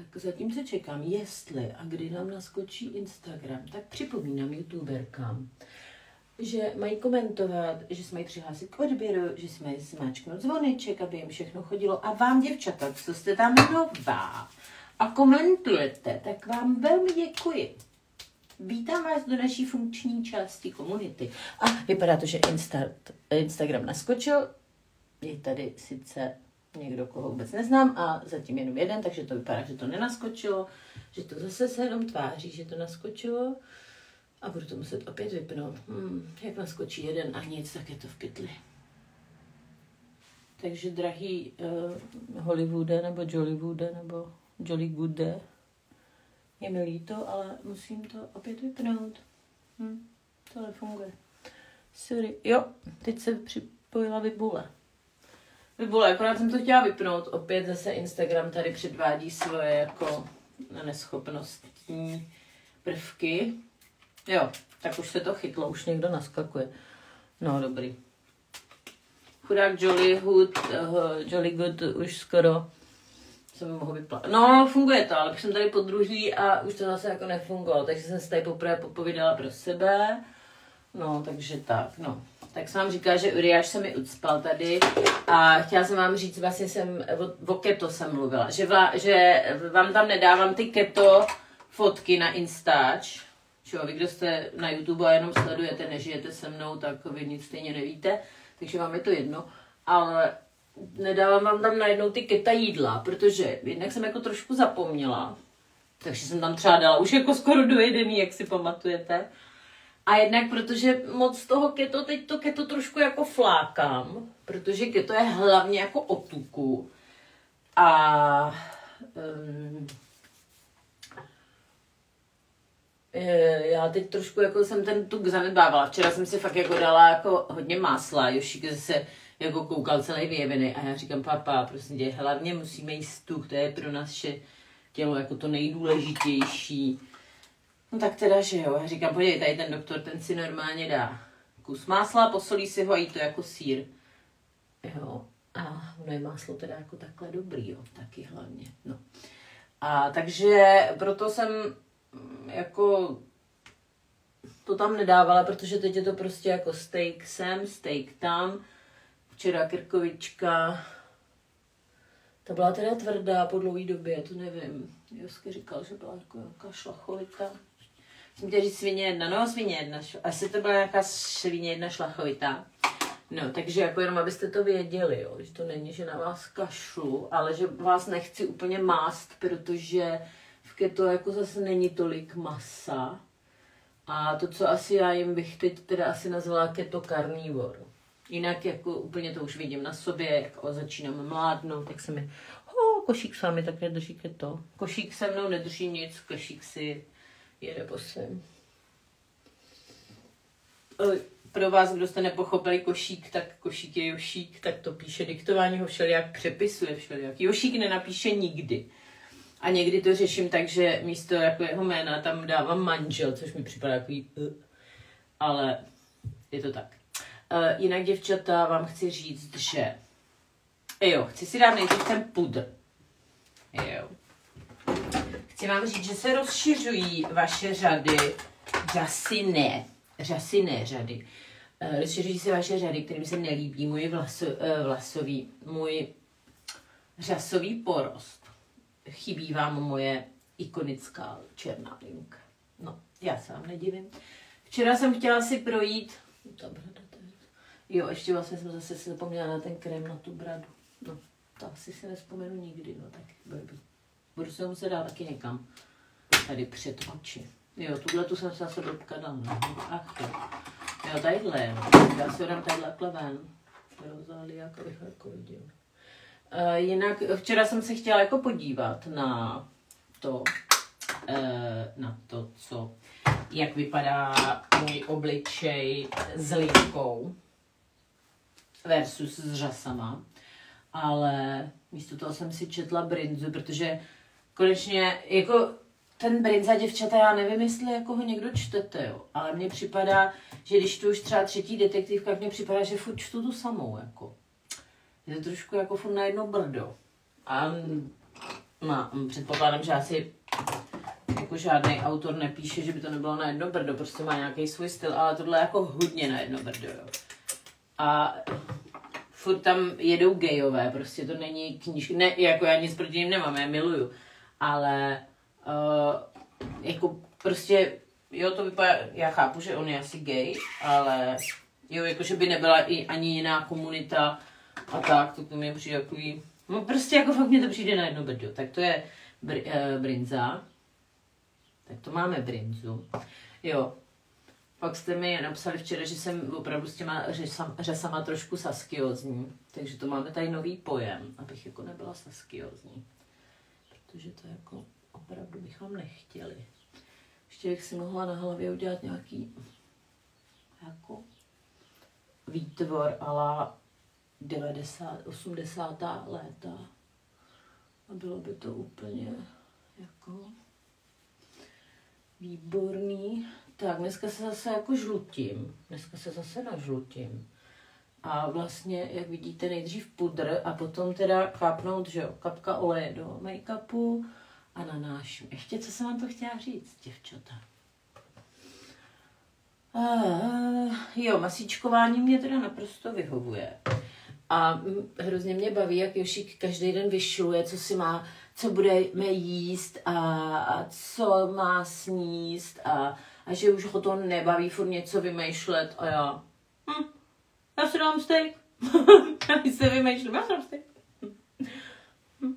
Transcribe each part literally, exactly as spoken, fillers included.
tak zatímco čekám, jestli a kdy nám naskočí Instagram, tak připomínám youtuberkám, že mají komentovat, že se mají přihlásit k odběru, že si mají zmáčknout zvoneček, aby jim všechno chodilo. A vám, děvčata, co jste tam nová a komentujete, tak vám velmi děkuji. Vítám vás do naší funkční části komunity. A vypadá to, že Insta, Instagram naskočil. Je tady sice někdo, koho vůbec neznám a zatím jenom jeden, takže to vypadá, že to nenaskočilo, že to zase se jenom tváří, že to naskočilo. A budu to muset opět vypnout. Hmm, jak naskočí jeden a nic, tak je to v pytli. Takže drahý uh, Hollywoode nebo Jollywoode nebo Jollygoode, je mi líto, ale musím to opět vypnout. Hm, to nefunguje. Sorry. Jo, teď se připojila Vibule. Vibule, akorát jsem to chtěla vypnout. Opět zase Instagram tady předvádí svoje jako neschopnostní prvky. Jo, tak už se to chytlo, už někdo naskakuje. No, dobrý. Chudák Jollywood, uh, Jollygood už skoro se mi mohl vyplatit. No, funguje to, ale už jsem tady podruží a už to zase jako nefungovalo, takže jsem se tady poprvé popovídala pro sebe. No, takže tak, no. Tak jsem vám říkala, že Uriáš se mi ucpal tady a chtěla jsem vám říct, vlastně jsem, o, o keto jsem mluvila, že, vla, že vám tam nedávám ty keto fotky na Instač. Čo, vy, kdo jste na YouTube a jenom sledujete, nežijete se mnou, tak vy nic stejně nevíte, takže vám je to jedno. Ale nedávám vám tam najednou ty keta jídla, protože jednak jsem jako trošku zapomněla, takže jsem tam třeba dala už jako skoro dojedený, jak si pamatujete. A jednak protože moc toho keto, teď to keto trošku jako flákám, protože keto je hlavně jako o tuku. A um, já teď trošku jako jsem ten tuk zanedbávala. Včera jsem si fakt jako dala jako hodně másla. Jošík zase jako koukal celý vyjevený a já říkám, papa, prosím tě, hlavně musíme jíst tuk, to je pro naše tělo jako to nejdůležitější. No tak teda, že jo. Já říkám, podívej, tady ten doktor, ten si normálně dá kus másla, posolí si ho a jí to jako sýr. Jo. A ono je máslo teda jako takhle dobrý, jo. Taky hlavně. No. A takže proto jsem jako to tam nedávala, protože teď je to prostě jako steak sem, steak tam. Včera krkovička. Ta byla teda tvrdá po dlouhé době, to nevím. Josky říkal, že byla jako nějaká šlachovitá. Jsem chtěla říct svině jedna, no svině jedna, asi to byla nějaká svině jedna šlachovitá. No, takže jako jenom abyste to věděli, jo, že to není, že na vás kašlu, ale že vás nechci úplně mást, protože v keto jako zase není tolik masa. A to, co asi já jim bych teď teda asi nazvala keto carnivore. Jinak jako úplně to už vidím na sobě, jak o, začínám mládnout, tak se mi, oh, košík s vámi tak nedrží keto. Košík se mnou nedrží nic, košík si jede po svém. Pro vás, kdo jste nepochopili košík, tak košík je Jošík, tak to píše diktování, ho všelijak přepisuje všelijak. Jošík nenapíše nikdy. A někdy to řeším tak, že místo jako jeho jména tam dávám manžel, což mi připadá takový, ale je to tak. Uh, jinak, děvčata, vám chci říct, že jo, chci si dát nejdřív ten pudr. Jo. Chci vám říct, že se rozšiřují vaše řady řasinné, řasinné řady. Uh, rozšiřují se vaše řady, kterým se nelíbí můj vlaso, uh, vlasový, můj řasový porost. Chybí vám moje ikonická černá linka. No, já se vám nedivím. Včera jsem chtěla si projít, jo, ještě vlastně jsem zase si zapomněla na ten krém na tu bradu. No, to asi si nespomenu nikdy, no tak blbý. Budu se muset dát taky někam. Tady před oči. Jo, tuhle tu jsem se zase blbka dal, no. Ach jo. Jo, tadyhle, no. Já si ho dám tadyhle ven. Rozália, abych jako viděl. Uh, jinak včera jsem se chtěla jako podívat na to, uh, na to, co, jak vypadá můj obličej s linkou versus s řasama, ale místo toho jsem si četla brinzu, protože konečně jako ten brinza, děvčata, já nevím, jestli jako ho někdo čtete, jo, ale mně připadá, že když tu už třeba třetí detektivka, mně připadá, že furt čtu tu samou, jako. Je to trošku jako furt na jedno brdo. A má, předpokládám, že asi jako žádný autor nepíše, že by to nebylo na jedno brdo, prostě má nějaký svůj styl, ale tohle je jako hodně na jedno brdo, jo. A furt tam jedou gejové, prostě to není knížka, ne, jako já nic proti ním nemám, já miluju, ale uh, jako prostě, jo, to vypadá, já chápu, že on je asi gay, ale jo, jakože by nebyla i ani jiná komunita a tak, to mě přijde takový, no prostě jako fakt mě to přijde na jedno brdo, tak to je br, uh, brinza, tak to máme brinzu, jo. Pak jste mi napsali včera, že jsem opravdu s těma řesama, řesama trošku saskiozní, takže to máme tady nový pojem, abych jako nebyla saskiozní, protože to jako opravdu bychom nechtěli. Ještě bych si mohla na hlavě udělat nějaký jako výtvor ala devadesátá, osmdesátá léta a bylo by to úplně jako výborný. Tak, dneska se zase jako žlutím. Dneska se zase nažlutím. A vlastně, jak vidíte, nejdřív pudr a potom teda kápnout, že jo, kapka oleje do make-upu a nanáším. Ještě, co jsem vám to chtěla říct, děvčata? Uh, jo, masíčkování mě teda naprosto vyhovuje. A hrozně mě baví, jak Jošík každý den vyšiluje, co si má, co budeme jíst a, a co má sníst a, a že už ho to nebaví furt něco vymýšlet a já, hm, já si dám steak. Já se vymýšlím, já si dám steak. Hm.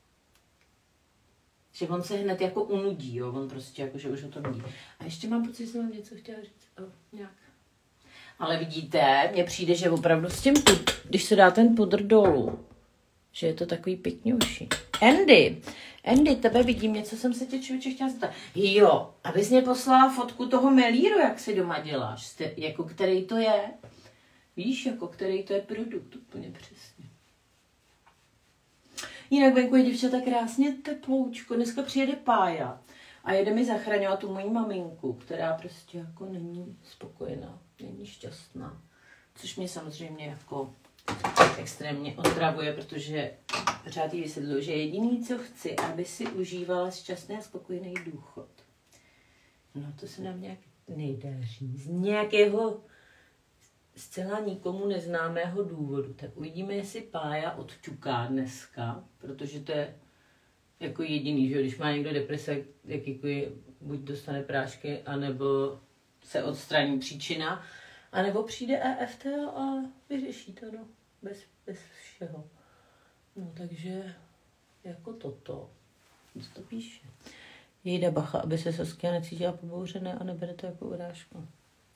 Že on se hned jako unudí, jo, on prostě jako, že už ho to nudí. A ještě mám pocit, že jsem vám něco chtěla říct, oh, nějak. Ale vidíte, mně přijde, že opravdu s tím, když se dá ten pudr dolů, že je to takový pěkňouší. Andy, Andy, tebe vidím, něco jsem se tě člověče chtěla zeptat. Jo, abys mě poslala fotku toho melíru, jak si doma děláš, Jste, jako který to je. Víš, jako který to je produkt, úplně přesně. Jinak venku je děvčata krásně teploučko, dneska přijede Pája a jede mi zachraňovat tu moji maminku, která prostě jako není spokojená, není šťastná. Což mě samozřejmě jako extrémně otravuje, protože pořád jí vysvětluji, že jediný, co chci, aby si užívala šťastný a spokojený důchod. No to se nám nějak nejdaří. Z nějakého zcela nikomu neznámého důvodu. Tak uvidíme, jestli Pája odťuká dneska, protože to je jako jediný, že když má někdo deprese, jak jako je, buď dostane prášky, anebo se odstraní příčina, anebo přijde E F T a vyřeší to, no, bez, bez všeho. No, takže jako toto. Co to píše? Jejda bacha, aby se Saskia necítila pobouřené a nebere to jako urážku.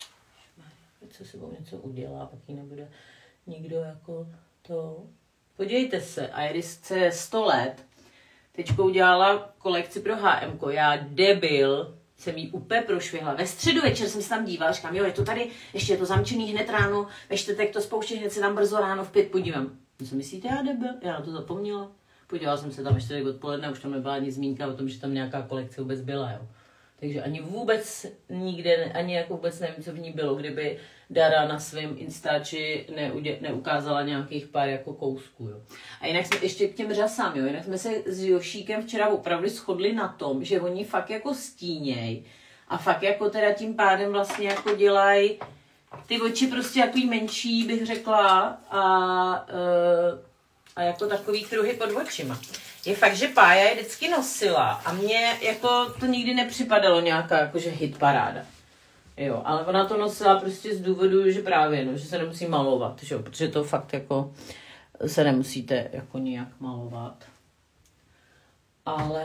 Teď se sebou něco udělá, pak jí nebude nikdo jako to... Podívejte se, Iris je sto let. Teďko udělala kolekci pro H M ko. Já debil jsem jí úplně prošvihla. Ve středu večer jsem se tam dívala, říkám, jo, je to tady, ještě je to zamčený hned ráno, ve čtvrtek to spouští, hned se tam brzo ráno v pět podívám. Co myslíte, já debil? Já na to zapomněla. Podívala jsem se tam ve čtvrtek odpoledne, už tam nebyla ani zmínka o tom, že tam nějaká kolekce vůbec byla, jo. Takže ani vůbec nikde, ani jako vůbec nevím, co v ní bylo, kdyby Dara na svém Instači neudě, neukázala nějakých pár jako kousků, jo. A jinak jsme ještě k těm řasám, jo, jinak jsme se s Jošíkem včera opravdu shodli na tom, že oni fakt jako stíněj a fakt jako teda tím pádem vlastně jako dělají ty oči prostě jaký menší, bych řekla, a, a jako takový kruhy pod očima. Je fakt, že Pája je vždycky nosila a mně jako to nikdy nepřipadalo nějaká jakože hit paráda. Jo, ale ona to nosila prostě z důvodu, že právě, no, že se nemusí malovat, že jo, protože to fakt jako se nemusíte jako nijak malovat. Ale,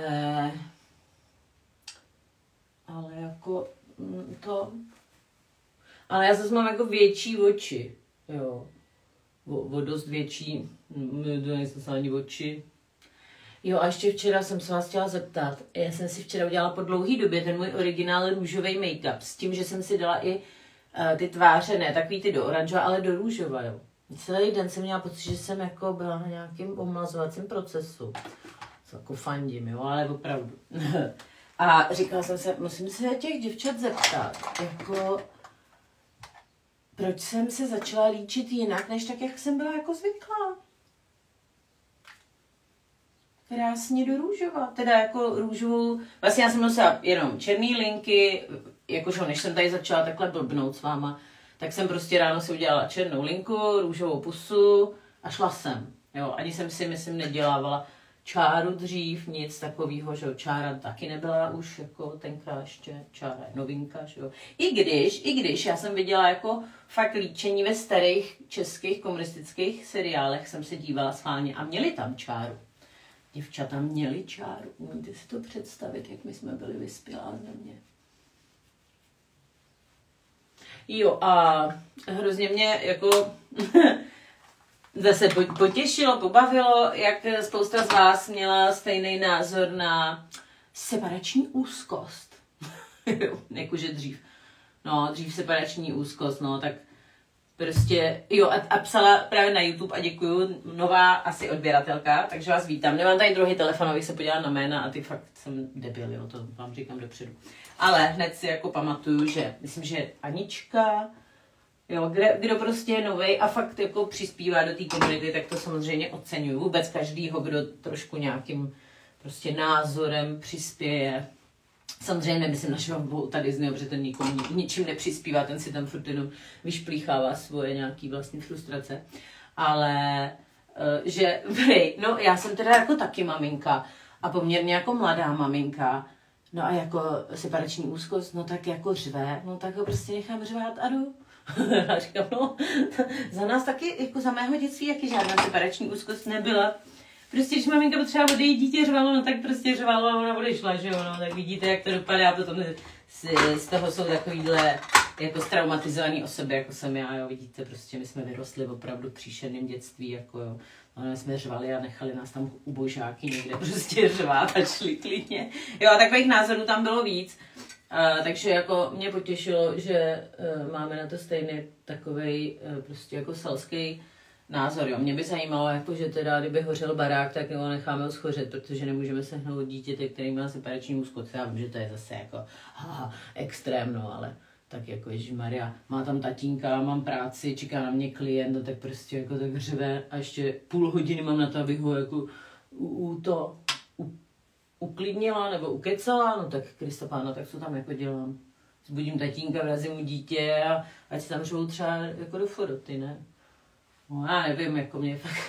ale jako to, ale já zase mám jako větší oči, jo, o, o dost větší, nejsem se ani oči. Jo, a ještě včera jsem se vás chtěla zeptat. Já jsem si včera udělala po dlouhý době ten můj originál růžový make-up s tím, že jsem si dala i uh, ty tváře, ne takový ty do oranžova, ale do růžova, jo. Celý den jsem měla pocit, že jsem jako byla na nějakém omlazovacím procesu. Co jako fandím, jo, ale opravdu. A říkala jsem se, musím se těch děvčat zeptat, jako proč jsem se začala líčit jinak, než tak, jak jsem byla jako zvyklá. krásně do růžova. Teda jako růžovou, vlastně já jsem nosila jenom černý linky, jakože než jsem tady začala takhle blbnout s váma, tak jsem prostě ráno si udělala černou linku, růžovou pusu a šla jsem. Jo, ani jsem si, myslím, nedělávala čáru dřív, nic takového, že jo, čára taky nebyla už jako tenkrát ještě, čára je novinka, že jo. I když, i když já jsem viděla jako fakt líčení ve starých českých komunistických seriálech, jsem se dívala schválně a měli tam čáru. Děvčata měli čáru, umíte si to představit, jak my jsme byli vyspělá země. Jo a hrozně mě jako zase potěšilo, pobavilo, jak spousta z vás měla stejný názor na separační úzkost. Jakože dřív. No, dřív separační úzkost, no, tak prostě, jo, a, a psala právě na YouTube a děkuju, nová asi odběratelka, takže vás vítám. Nemám tady druhý telefon, abych se podívala na jména a ty fakt jsem debil, jo, to vám říkám dopředu. Ale hned si jako pamatuju, že myslím, že Anička, jo, kde, kdo prostě je novej a fakt jako přispívá do té komunity, tak to samozřejmě oceňuju. Vůbec každýho, kdo trošku nějakým prostě názorem přispěje. Samozřejmě nemyslím našeho Volta Disneyho, protože ten nikomu ničím nepřispívá, ten si tam furt jenom vyšplíchává svoje nějaký vlastní frustrace. Ale, že, no já jsem teda jako taky maminka a poměrně jako mladá maminka, no a jako separační úzkost, no tak jako řve, no tak ho prostě nechám řvát a jdu. A říkám, no, za nás taky, jako za mého dětství, jaký žádná separační úzkost nebyla. Prostě, když maminka potřeba odejít, dítě řvalo, no tak prostě řvalo a ona odešla, že jo, no, tak vidíte, jak to dopadá, potom z, z toho jsou takovýhle jako straumatizovaný osoby, jako jsem já, jo, vidíte, prostě my jsme vyrostli opravdu v příšerném dětství, jako jo, no, my jsme řvali a nechali nás tam ubožáky někde prostě řvát a šli klidně, jo, a takových názorů tam bylo víc. Uh, takže jako mě potěšilo, že uh, máme na to stejný takovej uh, prostě jako selský názor. Jo. Mě by zajímalo, jako, že teda, kdyby hořel barák, tak ho necháme ho schořet, protože nemůžeme sehnout dítěte, který má separační úzkost. Já vím, že to je zase jako haha, extrémno, ale tak jako ježišmarja, má tam tatínka, mám práci, čeká na mě klient, no, tak prostě jako tak řve a ještě půl hodiny mám na to, abych ho jako u, u to u, uklidnila nebo ukecala, no tak Krista pána, tak co tam jako dělám? Zbudím tatínka, vrazím mu dítě a ať se tam řvou třeba jako do foroty, ne? No já nevím, jako mě fakt...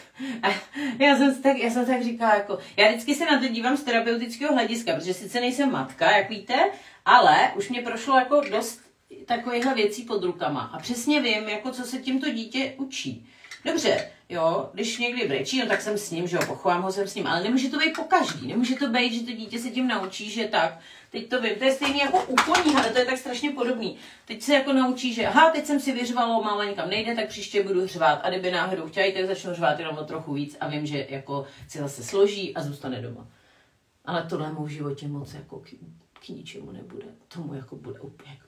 já, jsem tak, já jsem tak říkala, jako... Já vždycky se na to dívám z terapeutického hlediska, protože sice nejsem matka, jak víte, ale už mě prošlo jako dost takovýchhle věcí pod rukama. A přesně vím, jako co se tímto dítě učí. Dobře, jo, když někdy brečí, no tak jsem s ním, že jo, pochovám ho, jsem s ním, ale nemůže to být po každý, nemůže to být, že to dítě se tím naučí, že tak, teď to vím, to je stejný jako u koní, ale to je tak strašně podobný. Teď se jako naučí, že aha, teď jsem si vyřvalo, máma nikam nejde, tak příště budu řvát a kdyby náhodou chtěli, tak začnu řvát jenom o trochu víc a vím, že jako se zase složí a zůstane doma. Ale tohle mu v životě moc jako k, k ničemu nebude, tomu jako bude úplně,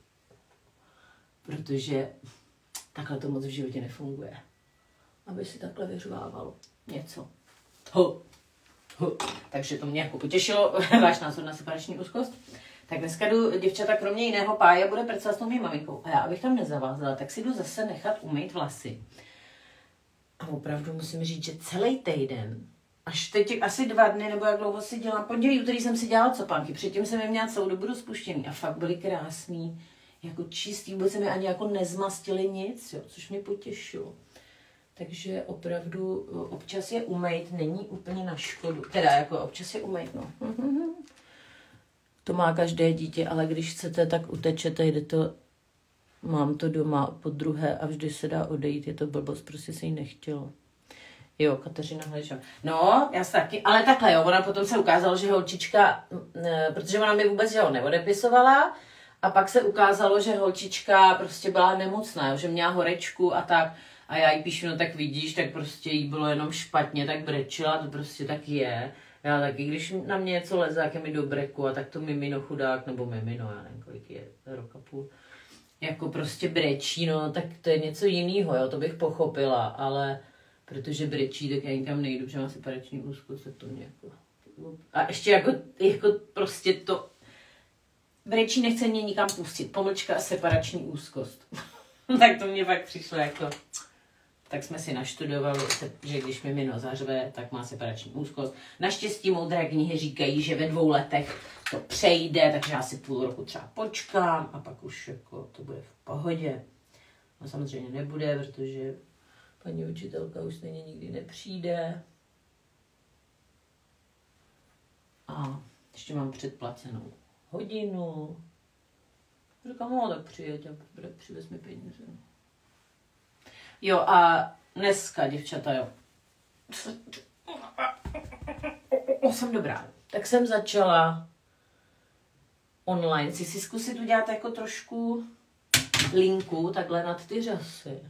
protože takhle to moc v životě nefunguje. Aby si takhle vyřvávalo něco. Ho. Ho. Takže to mě jako potěšilo, váš názor na separační úzkost. Tak dneska jdu, děvčata, kromě jiného páje bude prcat s tou mým maminkou. A já, abych tam nezavázala, tak si jdu zase nechat umýt vlasy. A opravdu musím říct, že celý týden, až teď asi dva dny, nebo jak dlouho si dělám, pondělí, úterý jsem si dělala copánky, předtím jsem je měla celou dobu rozpuštěný a fakt byly krásný, jako čistý, vůbec se mi ani jako nezmastili nic, jo, což mě potěšilo. Takže opravdu občas je umýt, není úplně na škodu. Teda jako občas je umýt, no. To má každé dítě, ale když chcete, tak utečete, jde to, mám to doma po druhé a vždy se dá odejít, je to blbost, prostě se jí nechtělo. Jo, Kateřina Hleža. No, já se taky, ale takhle jo, ona potom se ukázalo, že holčička, protože ona mi vůbec, že ho neodepisovala, a pak se ukázalo, že holčička prostě byla nemocná, že měla horečku a tak. A já jí píšu, no tak vidíš, tak prostě jí bylo jenom špatně, tak brečila, to prostě tak je. Já taky, když na mě něco leze, jak je mi do breku, a tak to mimino chudák, nebo mimino, já nevím, kolik je, rok a půl, jako prostě brečí, no, tak to je něco jiného, jo, to bych pochopila, ale protože brečí, tak já nikam nejdu, protože mám separační úzkost, tak to mě jako... A ještě jako, jako prostě to... Brečí nechce mě nikam pustit, pomlčka a separační úzkost. Tak to mě fakt přišlo jako... tak jsme si naštudovali, že když mi mino zařve, tak má separační úzkost. Naštěstí moudré knihy říkají, že ve dvou letech to přejde, takže já si půl roku třeba počkám a pak už jako to bude v pohodě. No samozřejmě nebude, protože paní učitelka už stejně nikdy nepřijde. A ještě mám předplacenou hodinu. Říkám, no tak přijeď a přivez mi peníze. Jo a dneska, děvčata, jo. Jsem dobrá. Tak jsem začala online si si zkusit udělat jako trošku linku takhle nad ty řasy.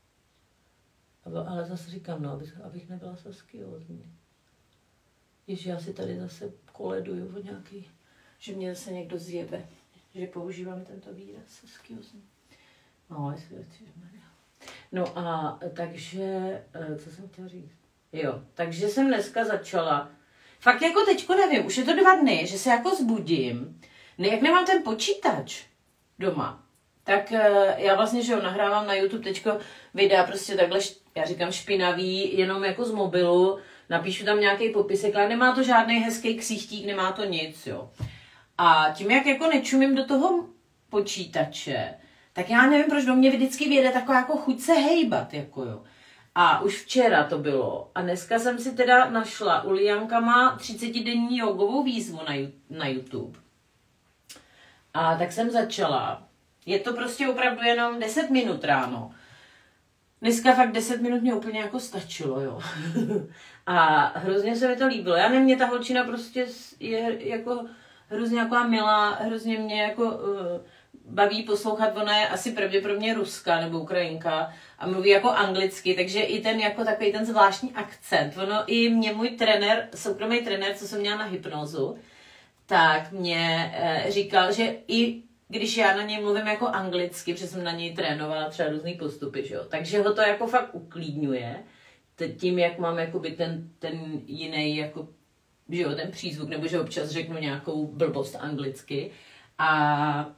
Ale zase říkám, no, abych, abych nebyla saskiózní. Ježi, já si tady zase koleduju o nějaký, že mě zase někdo zjebe, že používám tento výraz saskiózní. No, no a takže, co jsem chtěla říct? Jo, takže jsem dneska začala, fakt jako teďko nevím, už je to dva dny, že se jako zbudím, ne, jak nemám ten počítač doma, tak já vlastně, že jo, nahrávám na YouTube teďko videa prostě takhle, já říkám špinavý, jenom jako z mobilu, napíšu tam nějaký popisek, ale nemá to žádný hezký ksichtík, nemá to nic, jo. A tím, jak jako nečumím do toho počítače, tak já nevím, proč do mě vždycky vyjede taková jako chuť se hejbat, jako jo. A už včera to bylo. A dneska jsem si teda našla, Ulianka má třicetidenní jogovou výzvu na, na YouTube. A tak jsem začala. Je to prostě opravdu jenom deset minut ráno. Dneska fakt deset minut mě úplně jako stačilo, jo. A hrozně se mi to líbilo. Já nevím, mě ta holčina prostě je jako hrozně jako milá, hrozně mě jako uh, baví poslouchat. Ona je asi pravděpodobně ruská nebo Ukrajinka a mluví jako anglicky, takže i ten jako takový ten zvláštní akcent. Ono i mě můj trenér, soukromý trenér, co jsem měla na hypnozu, tak mě uh, říkal, že i když já na něj mluvím jako anglicky, protože jsem na něj trénovala třeba různý postupy, že jo? Takže ho to jako fakt uklidňuje, tím, jak mám jakoby ten, ten jiný, jako, že jo, ten přízvuk, nebo že občas řeknu nějakou blbost anglicky. A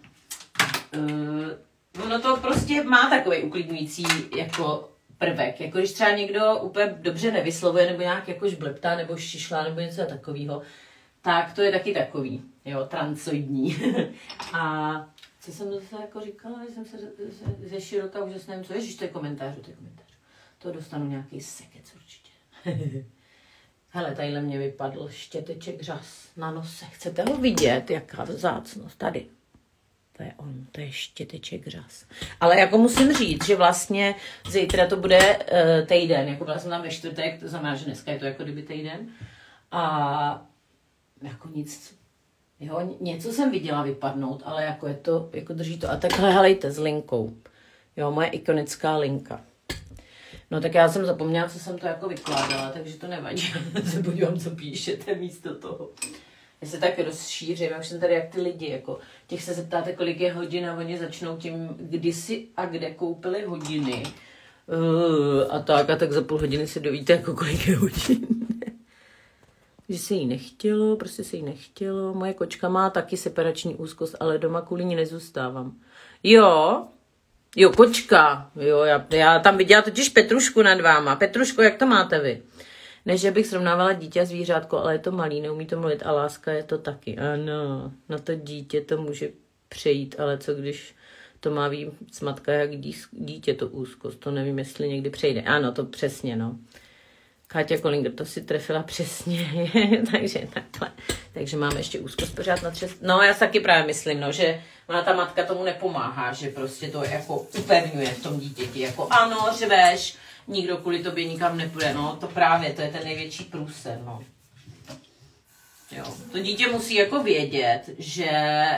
uh, ono to prostě má takový uklidňující jako prvek. Jako když třeba někdo úplně dobře nevyslovuje, nebo nějak jako žblebtá, nebo šišlá, nebo něco takového, tak to je taky takový, jo, transoidní. A co jsem zase jako říkala, že jsem se ze, ze široka už zase nevím, co ježiš, to je komentář, to je komentář. To dostanu nějaký sekec určitě. Hele, tadyhle mě vypadl štěteček řas na nose. Chcete ho vidět, jaká vzácnost? Tady. To je on, to je štěteček řas. Ale jako musím říct, že vlastně zítra to bude uh, týden, jako byla jsem tam ve čtvrtek, to znamená, že dneska je to jako kdyby týden. A jako nic, jo, něco jsem viděla vypadnout, ale jako je to, jako drží to. A takhle helejte s linkou. Jo, moje ikonická linka. No tak já jsem zapomněla, co jsem to jako vykládala, takže to nevadí. Se podívám, co píšete místo toho. Já se tak rozšířím, já už jsem tady jak ty lidi, jako těch se zeptáte, kolik je hodin a oni začnou tím, kdy si a kde koupili hodiny. Uh, a tak, a tak za půl hodiny se dovíte, jako kolik je hodin. Že se jí nechtělo, prostě se jí nechtělo. Moje kočka má taky separační úzkost, ale doma kvůli ní nezůstávám. Jo, jo, kočka, jo, já, já tam viděla totiž Petrušku nad váma. Petruško, jak to máte vy? Ne, že bych srovnávala dítě a zvířátko, ale je to malý, neumí to mluvit a láska je to taky. Ano, na to dítě to může přejít, ale co když to má víc matka jak dítě, to úzkost, to nevím, jestli někdy přejde. Ano, to přesně, no. Káťa Kolinger, to si trefila přesně, takže takhle. Takže máme ještě úzkost pořád na třes. No, já si taky právě myslím, no, že ona ta matka tomu nepomáhá, že prostě to jako upevňuje v tom dítěti, jako ano, řveš, nikdo kvůli tobě nikam nepůjde, no, to právě, to je ten největší průser, no. Jo, to dítě musí jako vědět, že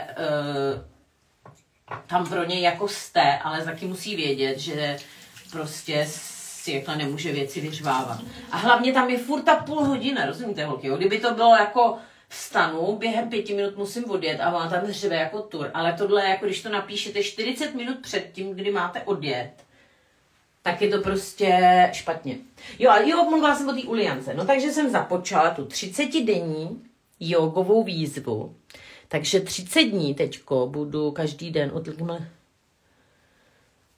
uh, tam pro něj jako jste, ale taky musí vědět, že prostě si jako nemůže věci vyřvávat. A hlavně tam je furt ta půl hodina, rozumíte, holky, jo? Kdyby to bylo jako vstanu, během pěti minut musím odjet a ona tam řve jako tur, ale tohle, jako když to napíšete čtyřicet minut před tím, kdy máte odjet, tak je to prostě špatně. Jo, a jo, mluvila jsem o té Uliance. No takže jsem započala tu třicetidenní jogovou výzvu. Takže třicet dní teďko budu každý den od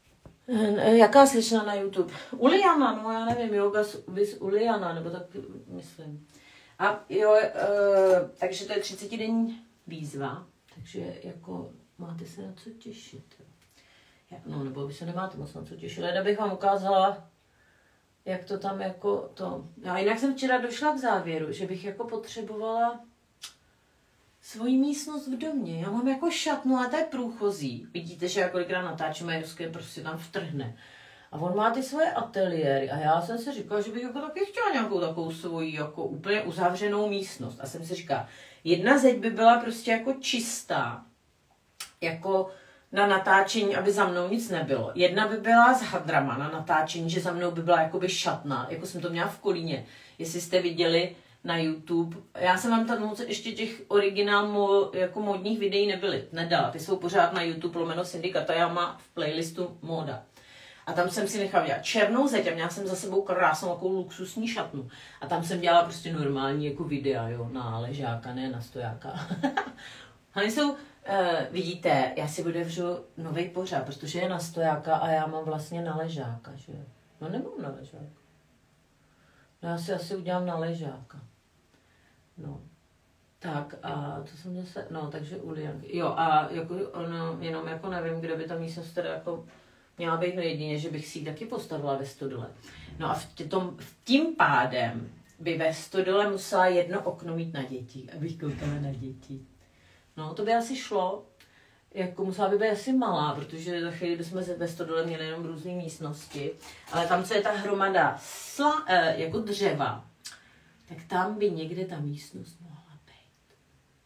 Jaká slečna na YouTube? Uliana, no já nevím, yoga with Uliana, nebo tak myslím. A jo, e, takže to je třicetidenní výzva, takže jako máte se na co těšit. Jo. No, nebo vy se nemáte moc na co těšit, ale bych vám ukázala, jak to tam jako to... A jinak jsem včera došla k závěru, že bych jako potřebovala svoji místnost v domě. Já mám jako šatnu, ale to je průchozí. Vidíte, že já kolikrát natáčím a Joské prostě tam vtrhne. A on má ty svoje ateliéry a já jsem si říkala, že bych jako taky chtěla nějakou takovou svoji jako úplně uzavřenou místnost. A jsem si říkala, jedna zeď by byla prostě jako čistá, jako na natáčení, aby za mnou nic nebylo. Jedna by byla s hadrama na natáčení, že za mnou by byla jakoby šatna, jako jsem to měla v Kolíně. Jestli jste viděli na YouTube. Já jsem vám tam moc ještě těch originál mo, jako modních videí nebyly, nedala. Ty jsou pořád na YouTube lomeno Syndikata, já má v playlistu móda. A tam jsem si nechala dělat černou zeď a měla jsem za sebou krásnou takovou luxusní šatnu. A tam jsem dělala prostě normální jako videa, jo, na ležáka, ne na stojáka. Oni jsou, Uh, vidíte, já si otevřu nový pořad, protože je na stojáka a já mám vlastně na ležáka, že jo. No nemám na ležáka. No já si asi udělám na ležáka. No. Tak a to jsem zase, no takže Ulianky. Jo a jako, ono, jenom jako nevím, kde by ta místnost teda jako měla být, no jedině, že bych si ji taky postavila ve stodole. No a v tom, tím pádem by ve stodole musela jedno okno mít na děti, abych koukala na děti. No, to by asi šlo. Jako musela by být asi malá, protože za chvíli bychom ve stodole měli jenom různé místnosti. Ale tam, co je ta hromada sla, eh, jako dřeva, tak tam by někde ta místnost mohla být.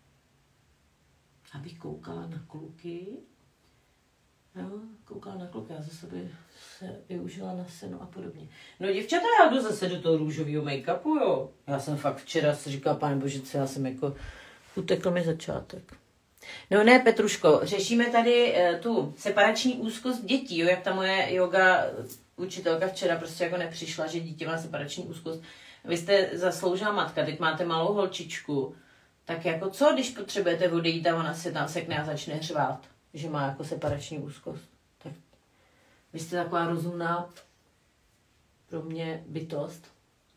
Abych koukala na kluky. Jo, koukala na kluky, já zase by se využila na seno a podobně. No děvčata, já jdu zase do toho růžového make-upu, jo. Já jsem fakt včera si říkala, pane bože, co já jsem jako... Utekl mi začátek. No ne, Petruško, řešíme tady uh, tu separační úzkost dětí, jo, jak ta moje yoga učitelka včera prostě jako nepřišla, že dítě má separační úzkost. Vy jste zasloužila matka, teď máte malou holčičku, tak jako co, když potřebujete odejít a ona se tam sekne a začne hřvát, že má jako separační úzkost. Tak vy jste taková rozumná pro mě bytost.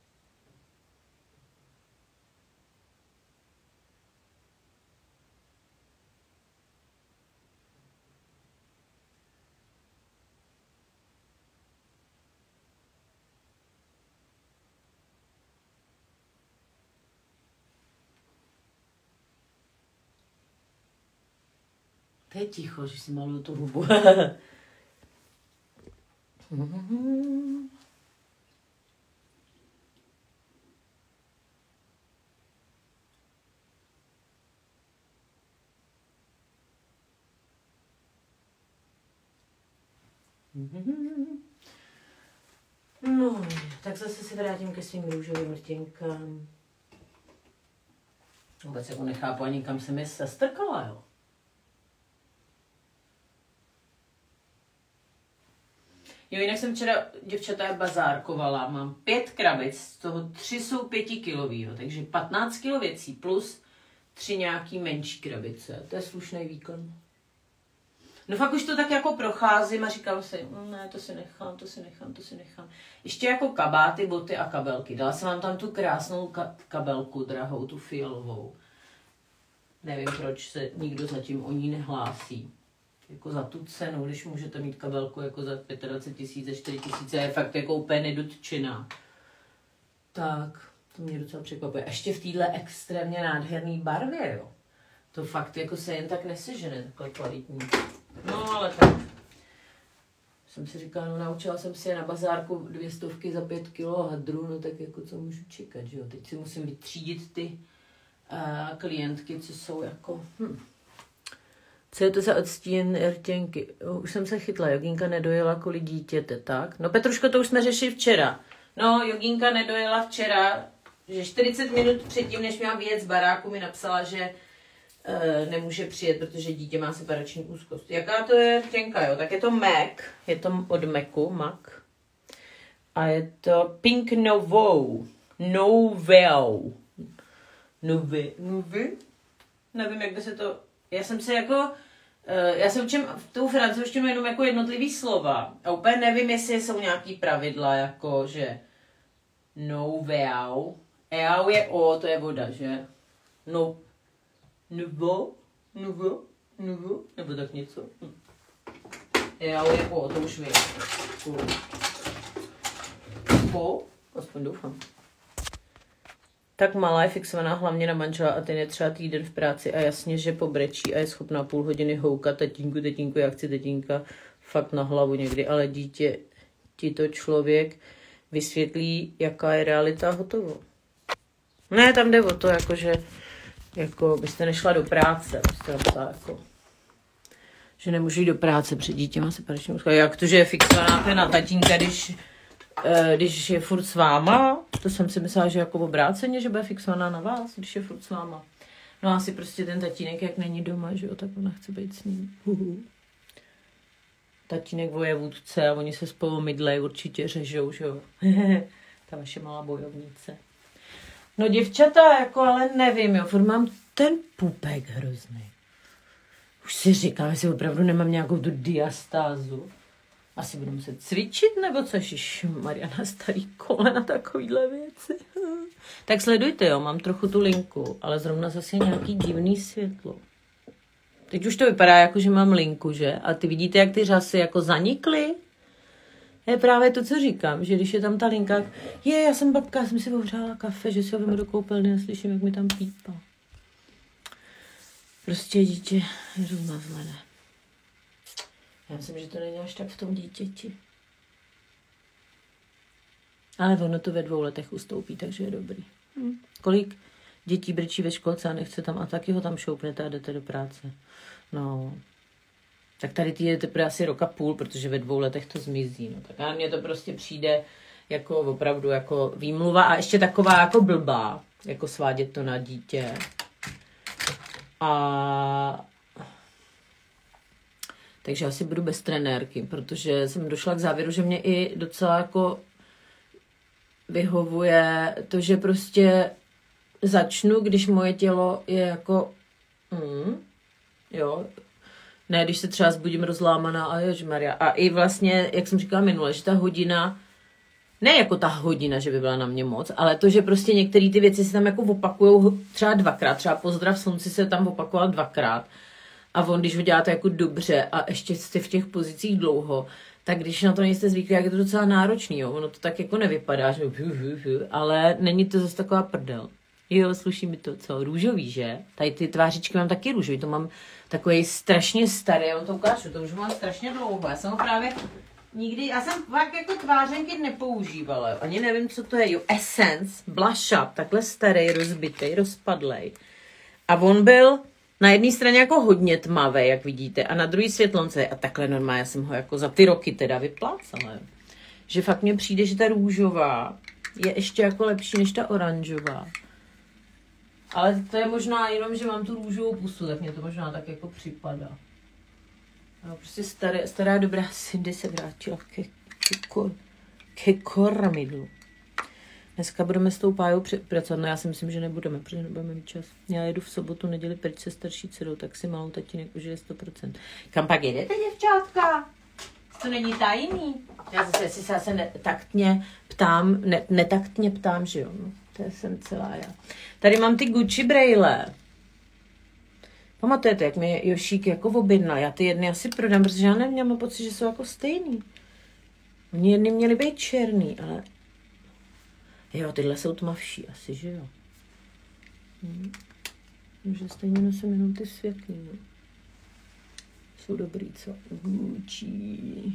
To je ticho, že si maluju tu hubu. No, tak zase si vrátím ke svým růžovým rtěnkám. Vůbec jako nechápu ani kam jsem je sestrkala, jo. Jo, jinak jsem včera, děvčata, bazárkovala, mám pět krabic, z toho tři jsou pětikilový, jo, takže patnáct kilo věcí plus tři nějaký menší krabice, to je slušný výkon. No fakt už to tak jako procházím a říkám si, ne, to si nechám, to si nechám, to si nechám. Ještě jako kabáty, boty a kabelky. Dala jsem vám tam tu krásnou ka- kabelku drahou, tu fialovou. Nevím, proč se nikdo zatím o ní nehlásí. Jako za tu cenu, když můžete mít kabelku jako za dvacet pět tisíc, za čtyři tisíce, je fakt jako úplně nedotčená. Tak, to mě docela překvapuje. Ještě v téhle extrémně nádherné barvě, jo. To fakt jako se jen tak nesežene, takhle kvalitní. No ale tak. Jsem si říkala, no naučila jsem si je na bazárku dvě stovky za pět kilo hadru, no tak jako co můžu čekat, že jo. Teď si musím vytřídit ty uh, klientky, co jsou jako... Hm. Co je to za odstín rtěnky? Už jsem se chytla, jogínka nedojela kvůli dítěte, tak? No Petruško, to už jsme řešili včera. No, jogínka nedojela včera, že čtyřicet minut předtím, než měla vyjet z baráku, mi napsala, že e, nemůže přijet, protože dítě má separační úzkost. Jaká to je rtěnka, jo? Tak je to Mac, je to od Macu, Mac. A je to Pink Novou. Novel. Novy. Novy? Nevím, jak by se to... Já jsem se jako Já se učím v tou francouzštinu jenom jako jednotlivý slova. A úplně nevím, jestli jsou nějaký pravidla, jako že no veau. Eau je o, to je voda, že? No. Nouveau. Nouveau. Nouveau. Nebo tak něco. Hm. Eau je o, to už vím. O. Aspoň doufám. Tak malá je fixovaná hlavně na manžela a ten je třeba týden v práci a jasně, že pobrečí a je schopná půl hodiny houkat tatínku, tatínku, já chci tatínka fakt na hlavu někdy, ale dítě ti to člověk vysvětlí, jaká je realita, hotovo. Ne, tam jde o to, jakože jako byste nešla do práce, byste napsala jako, že nemůžu jít do práce před dítěma se paračně uskali. Jak to, že je fixovaná na tatínka, když Když je furt s váma, to jsem si myslela, že jako obráceně, že bude fixovaná na vás, když je furt s váma. No a asi prostě ten tatínek, jak není doma, že jo, tak ona chce být s ním. Uhu. Tatínek vojevůdce a oni se spolu mydlej, určitě řežou, že jo. Ta vaše malá bojovnice. No děvčata, jako ale nevím, jo, furt mám ten pupek hrozný. Už si říkám, jestli opravdu nemám nějakou tu diastázu. Asi budu muset cvičit, nebo co? Ježišmarja, starý kolena, takovýhle věci. Tak sledujte, jo, mám trochu tu linku, ale zrovna zase nějaký divný světlo. Teď už to vypadá jako, že mám linku, že? A ty vidíte, jak ty řasy jako zanikly? Je právě to, co říkám, že když je tam ta linka, je, já jsem babka, já jsem si ohřála kafe, že si ho vemu do koupelny a slyším, jak mi tam pípá. Prostě dítě je rozmazlené. Já myslím, že to není až tak v tom dítěti. Ale ono to ve dvou letech ustoupí, takže je dobrý. Hm. Kolik dětí brečí ve školce a nechce tam a taky ho tam šoupnete a jdete do práce. No, tak tady ty je teprve asi roka půl, protože ve dvou letech to zmizí. No, tak a mně to prostě přijde jako opravdu jako výmluva a ještě taková jako blbá, jako svádět to na dítě. A takže asi budu bez trenérky, protože jsem došla k závěru, že mě i docela jako vyhovuje to, že prostě začnu, když moje tělo je jako mm, jo, ne, když se třeba zbudím rozlámaná a ježmarja. A i vlastně, jak jsem říkala minule, že ta hodina, ne jako ta hodina, že by byla na mě moc, ale to, že prostě některé ty věci se tam jako opakujou třeba dvakrát, třeba pozdrav slunci se tam opakoval dvakrát. A on, když ho děláte jako dobře a ještě jste v těch pozicích dlouho, tak když na to nejste zvyklí, jak je to docela náročný, jo. Ono to tak jako nevypadá, že ale není to zase taková prdel. Jo, sluší mi to, co? Růžový, že? Tady ty tvářičky mám taky růžový, to mám takový strašně starý, já vám to ukážu, to už mám strašně dlouho, já jsem ho právě nikdy, já jsem fakt jako tvářenky nepoužívala, jo. Ani nevím, co to je, jo, Essence, Blush Up, takhle starý, rozbitej, rozpadlej. A on byl na jedné straně jako hodně tmavý, jak vidíte, a na druhé světlonce. A takhle normálně já jsem ho jako za ty roky teda vyplácala. Že fakt mně přijde, že ta růžová je ještě jako lepší než ta oranžová. Ale to je možná jenom, že mám tu růžovou pusu, tak mě to možná tak jako připadá. No, prostě staré, stará dobrá Cindy se vrátila ke, ke, kor, ke kormidlu. Dneska budeme s tou Pájou pracovat, no já si myslím, že nebudeme, protože nebudeme mít čas. Já jedu v sobotu, neděli pryč se starší dcerou, tak si malou tatínek užije sto procent. Kam pak jedete, děvčátka? To není tajný. Já zase, jestli se zase netaktně ptám, ne, netaktně ptám, že jo, no, to jsem celá já. Tady mám ty Gucci brejle. Pamatujete, jak mi Jošík jako objednal, já ty jedny asi prodám, protože já nevím, já mám pocit, že jsou jako stejný. Oni jedny měly být černý, ale jo, tyhle jsou tmavší asi, že jo. Hm. Takže stejně nosím jenom ty světlý, no. Jsou dobrý, co? Gucci.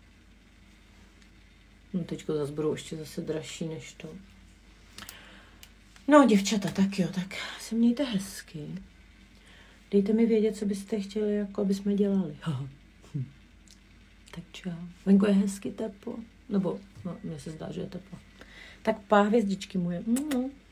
No teďko zase budou ještě zase dražší než to. No, děvčata, tak jo, tak se mějte hezky. Dejte mi vědět, co byste chtěli, jako aby jsme dělali. Tak čau. Venku je hezky teplo. Nebo, no, mně se zdá, že je teplo. Tak pá, hvězdičky moje. Mm-hmm.